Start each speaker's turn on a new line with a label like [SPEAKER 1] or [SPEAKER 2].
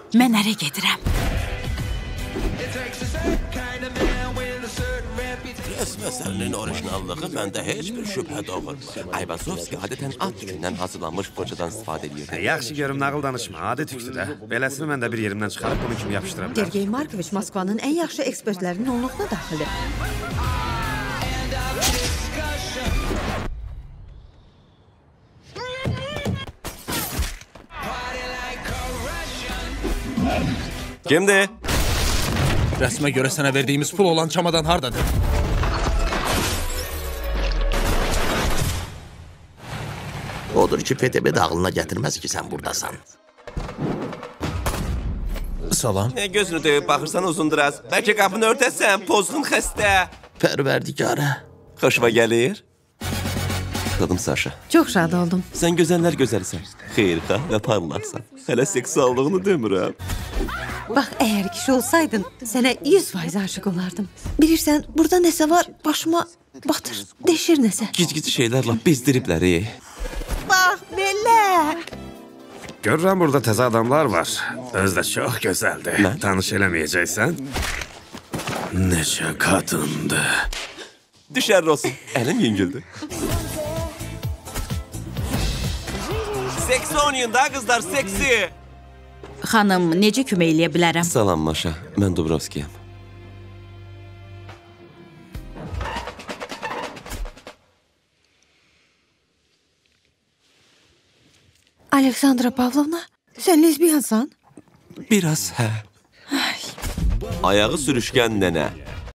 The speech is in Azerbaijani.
[SPEAKER 1] Mən ərə gedirəm.
[SPEAKER 2] Resm əsərinin orijinallığı məndə heç bir şübhə doğurmur. Aybazovski adətən at tükündən hazırlanmış fırçadan istifadə edirdi.
[SPEAKER 3] Yaxşı görüm, nağıl danışma, adi tüktü də. Beləsini mən də bir yerimdən çıxarıb bunu kimi yapışdıra bilərəm.
[SPEAKER 4] Sergey Markoviç Moskvanın ən yaxşı ekspertlərinin onluğuna daxildir.
[SPEAKER 2] Kimdir?
[SPEAKER 5] Rəsmə görə sənə verdiyimiz pul olan çamadan hardadır?
[SPEAKER 2] Odur ki, FTB də ağlına gətirməz ki, sən buradasan.
[SPEAKER 5] Salam.
[SPEAKER 2] Gözünü döyüb baxırsan uzunduraz. Bəlkə qapını örtəsən, pozğun xəstə. Pərverdigarə. Xoşuma gəlir. Dadım Saşa.
[SPEAKER 4] Çox şad oldum.
[SPEAKER 2] Sən gözəllər gözəlisən. Xeyirxah və parlaqsan. Hələ seksuallığını demirəm.
[SPEAKER 4] Bax, əgər kişi olsaydın, sənə 100% aşıq olardım. Bilirsən, burada nəsə var, başıma batır, deşir nəsə.
[SPEAKER 2] Gic-gic şeylərlə bezdiriblər.
[SPEAKER 4] Bax, belə.
[SPEAKER 3] Görürəm, burada təzə adamlar var. Özü də çox gözəldir.
[SPEAKER 2] Mən?
[SPEAKER 3] Tanış eləməyəcəksən. Necə qadındır.
[SPEAKER 2] Düşər olsun. Əlim yüngüldür. Seksi oynayın da qızlar, seksi.
[SPEAKER 1] Xanım, necə kömək eləyə bilərəm?
[SPEAKER 2] Salam Maşa, mən Dubrovskiyəm.
[SPEAKER 4] Aleksandra Pavlovna, sən lezbiyansan?
[SPEAKER 2] Biraz, hə. Ayağı sürüşkən nənə.